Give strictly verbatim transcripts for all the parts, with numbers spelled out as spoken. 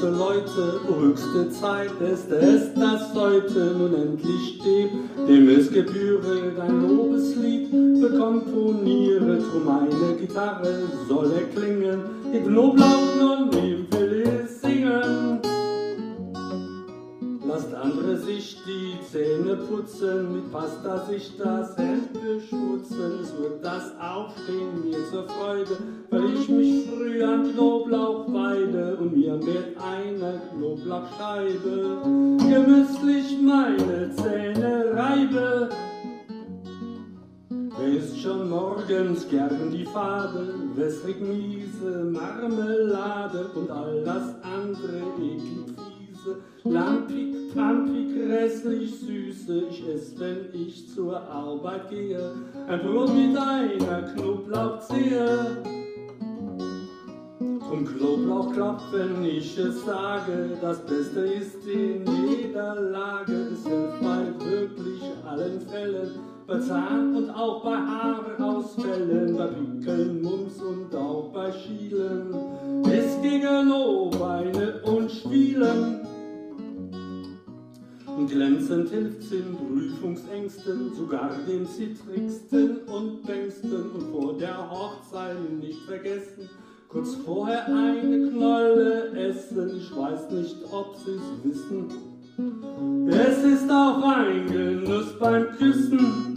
also Leute, höchste Zeit ist es, dass heute nun endlich dem, dem es gebühret, ein Lobeslied bekomponiere. Drum meine Gitarre soll erklingen, die Knoblauch nun im Phyllis singen. Lasst andere sich die Zähne putzen, mit Pasta sich das Hemd beschmutzen. Es wird das Aufstehen mir zur Freude, weil ich mich früh an Knoblauch weide und mir mit einer Knoblauchscheibe genüsslich meine Zähne reibe. Wer isst schon morgens gern die Fade, wässrig miese Marmelade und all das andere eklig fiese, lampig, pampig, grässlich süße. Ich ess, wenn ich zur Arbeit gehe, ein Brot mit einer Knoblauchzehe. Drum Knoblauch klappt, wenn ich es sage, das Beste ist in jeder Lage. Es hilft bei wirklich allen Fällen, bei Zahn- und auch bei Haarausfällen, bei Pickeln, Mumps und auch bei Schielen, ist gegen O-Beine und Schwielen. Und glänzend hilft's in Prüfungsängsten, sogar den zittrigsten und bängsten. Und vor der Hochzeit nicht vergessen, kurz vorher eine Knolle essen. Ich weiß nicht, ob sie's wissen, es ist auch ein Genuss beim Küssen.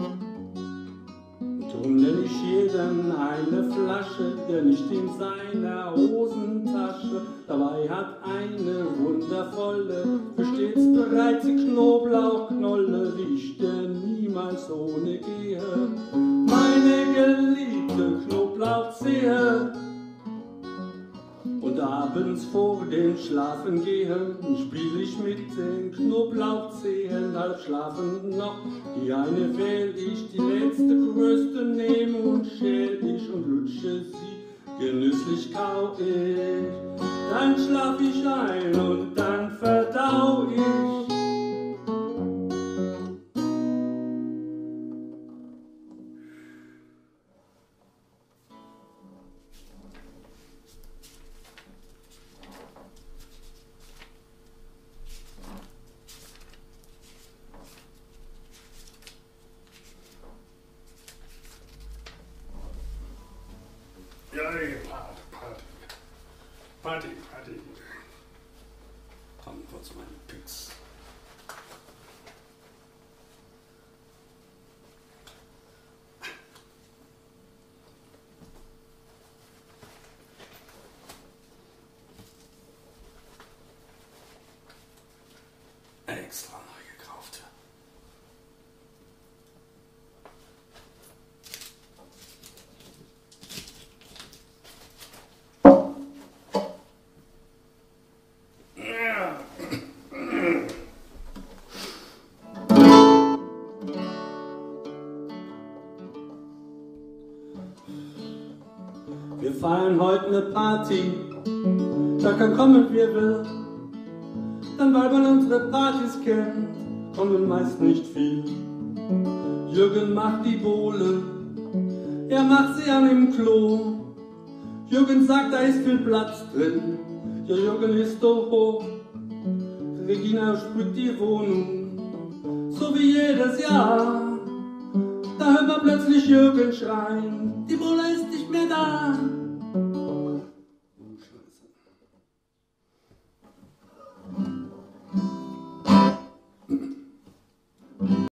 Drum nenn ich jeden eine Flasche, der nicht in seiner Hosentasche dabei hat eine wundervolle, für stets bereit die Knoblauchknolle, wie ich denn niemals ohne gehe, meine geliebte Knoblauchzehe. Und abends vor dem Schlafengehen spiel ich mit den Knoblauchzehen, halb schlafend noch. Die eine wähl ich, die letzte größte nehm und schäl ich und lutsche sie, genüsslich kau ich. Dann schlaf ich ein und dann verdau ich. Ja, Party, Party. Party, Party. Komm kurz meine Picks. Extra neu gekauft. Wir feiern heute ne Party, da kann kommen wer will. Dann, weil man unsere Partys kennt, kommen meist nicht viel. Jürgen macht die Bohle, er macht sie an im Klo. Jürgen sagt, da ist viel Platz drin, ja Jürgen ist doch hoch. Regina sprüht die Wohnung, so wie jedes Jahr. Da hört man plötzlich Jürgen schreien, die Bohle ist nicht mehr da.